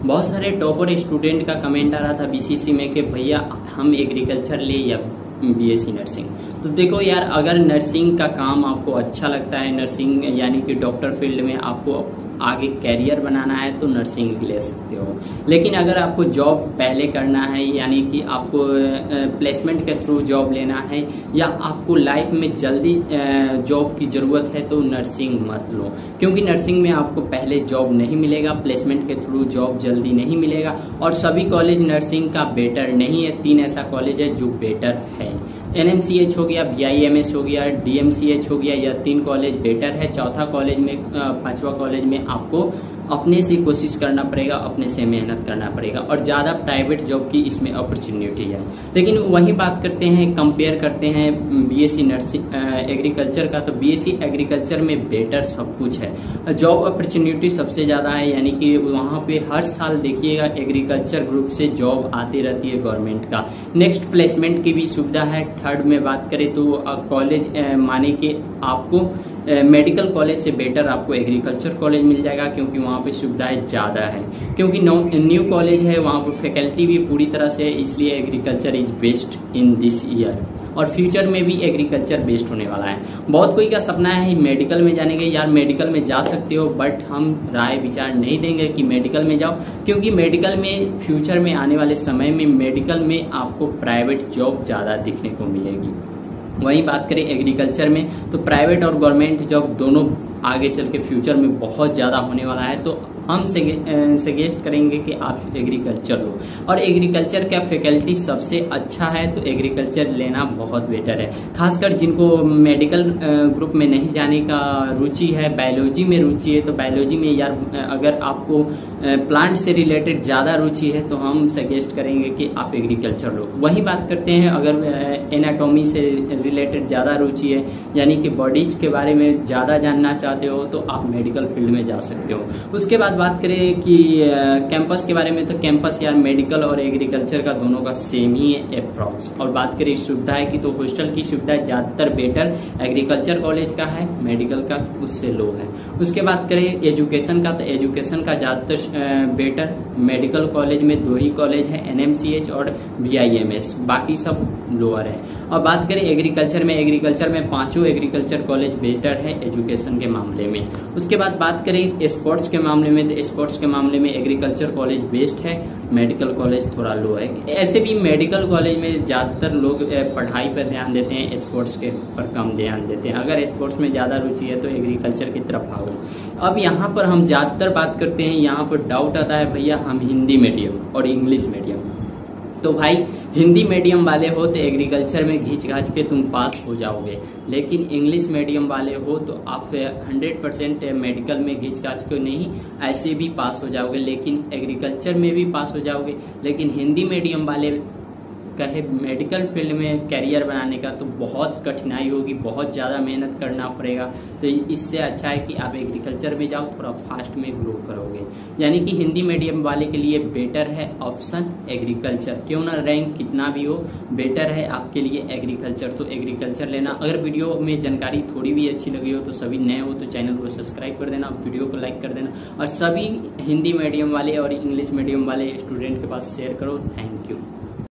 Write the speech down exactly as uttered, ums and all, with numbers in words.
बहुत सारे topper student का कमेंट आ रहा था बीसीसी में कि भैया हम एग्रीकल्चर ले या बीएससी नर्सिंग। तो देखो यार, अगर नर्सिंग का काम आपको अच्छा लगता है, नर्सिंग यानी कि डॉक्टर फील्ड में आपको आगे कैरियर बनाना है तो नर्सिंग ले सकते हो। लेकिन अगर आपको जॉब पहले करना है, यानी कि आपको प्लेसमेंट के थ्रू जॉब लेना है या आपको लाइफ में जल्दी जॉब की ज़रूरत है तो नर्सिंग मत लो, क्योंकि नर्सिंग में आपको पहले जॉब नहीं मिलेगा, प्लेसमेंट के थ्रू जॉब जल्दी नहीं मिलेगा और सभी कॉलेज नर्सिंग का बेटर नहीं है। तीन ऐसा कॉलेज है जो बेटर है, एनएमसीएच हो गया, बीआईएमएस हो गया, डीएमसीएच हो गया, यह तीन कॉलेज बेटर है। चौथा कॉलेज में, पांचवा कॉलेज में आपको अपने से कोशिश करना पड़ेगा, अपने से मेहनत करना पड़ेगा और ज़्यादा प्राइवेट जॉब की इसमें अपॉर्चुनिटी है। लेकिन वही बात करते हैं, कंपेयर करते हैं बीएससी नर्सिंग एग्रीकल्चर का, तो बीएससी एग्रीकल्चर में बेटर सब कुछ है, जॉब अपॉर्चुनिटी सबसे ज़्यादा है, यानी कि वहाँ पे हर साल देखिएगा एग्रीकल्चर ग्रुप से जॉब आती रहती है गवर्नमेंट का। नेक्स्ट प्लेसमेंट की भी सुविधा है। थर्ड में बात करें तो कॉलेज माने कि आपको मेडिकल कॉलेज से बेटर आपको एग्रीकल्चर कॉलेज मिल जाएगा, क्योंकि वहाँ पे सुविधाएं ज़्यादा है, क्योंकि न्यू कॉलेज है, वहाँ पर फैकल्टी भी पूरी तरह से है, इसलिए agriculture is best in this year और फ्यूचर में भी एग्रीकल्चर बेस्ट होने वाला है। बहुत कोई का सपना है मेडिकल में जाने के, यार मेडिकल में जा सकते हो, बट हम राय विचार नहीं देंगे कि मेडिकल में जाओ, क्योंकि मेडिकल में फ्यूचर में आने वाले समय में मेडिकल में आपको प्राइवेट जॉब ज़्यादा दिखने को मिलेगी। वहीं बात करें एग्रीकल्चर में तो प्राइवेट और गवर्नमेंट जॉब दोनों आगे चल के फ्यूचर में बहुत ज़्यादा होने वाला है, तो हम सजेस्ट करेंगे कि आप एग्रीकल्चर लो। और एग्रीकल्चर का फैकल्टी सबसे अच्छा है तो एग्रीकल्चर लेना बहुत बेटर है, खासकर जिनको मेडिकल ग्रुप में नहीं जाने का रुचि है, बायोलॉजी में रुचि है, तो बायोलॉजी में यार अगर आपको प्लांट से रिलेटेड ज़्यादा रुचि है तो हम सजेस्ट करेंगे कि आप एग्रीकल्चर लो। वही बात करते हैं, अगर एनाटॉमी से रिलेटेड ज़्यादा रुचि है, यानी कि बॉडीज के बारे में ज़्यादा जानना चाहते हो तो आप मेडिकल फील्ड में जा सकते हो। उसके बाद बात करें कि कैंपस के बारे में, तो कैंपस यार मेडिकल और एग्रीकल्चर का दोनों का सेम ही है अप्रॉक्स। और बात करें सुविधाएं की तो हॉस्टल की सुविधा ज़्यादातर बेटर एग्रीकल्चर कॉलेज का है, मेडिकल का उससे लो है। उसके बाद करें एजुकेशन का तो एजुकेशन का ज़्यादातर बेटर मेडिकल कॉलेज में दो ही कॉलेज है, एनएमसीएच और बीआईएमएस, बाकी सब लोअर है। और बात करें एग्रीकल्चर में, एग्रीकल्चर में पांचों एग्रीकल्चर कॉलेज बेटर है एजुकेशन के मामले में। उसके बाद बात करें स्पोर्ट्स के मामले में तो स्पोर्ट्स के मामले में एग्रीकल्चर कॉलेज बेस्ट है, मेडिकल कॉलेज थोड़ा लो है। ऐसे भी मेडिकल कॉलेज में ज़्यादातर लोग पढ़ाई पर ध्यान देते हैं, स्पोर्ट्स के पर कम ध्यान देते हैं। अगर स्पोर्ट्स में ज़्यादा रुचि है तो एग्रीकल्चर की तरफ आओ। अब यहाँ पर हम ज़्यादातर बात करते हैं, यहाँ पर डाउट आता है भैया हम हिंदी मीडियम और इंग्लिश मीडियम, तो भाई हिंदी मीडियम वाले हो तो एग्रीकल्चर में घींच घाच के तुम पास हो जाओगे, लेकिन इंग्लिश मीडियम वाले हो तो आप हंड्रेड परसेंट मेडिकल में घींच घाच के नहीं ऐसे भी पास हो जाओगे, लेकिन एग्रीकल्चर में भी पास हो जाओगे। लेकिन हिंदी मीडियम वाले कहे मेडिकल फील्ड में कैरियर बनाने का तो बहुत कठिनाई होगी, बहुत ज़्यादा मेहनत करना पड़ेगा, तो इससे अच्छा है कि आप एग्रीकल्चर में जाओ, थोड़ा फास्ट में ग्रो करोगे। यानी कि हिंदी मीडियम वाले के लिए बेटर है ऑप्शन एग्रीकल्चर, क्यों ना रैंक कितना भी हो बेटर है आपके लिए एग्रीकल्चर, तो एग्रीकल्चर लेना। अगर वीडियो में जानकारी थोड़ी भी अच्छी लगी हो तो सभी नए हो तो चैनल को सब्सक्राइब कर देना, वीडियो को लाइक कर देना और सभी हिंदी मीडियम वाले और इंग्लिश मीडियम वाले स्टूडेंट के पास शेयर करो। Thank you.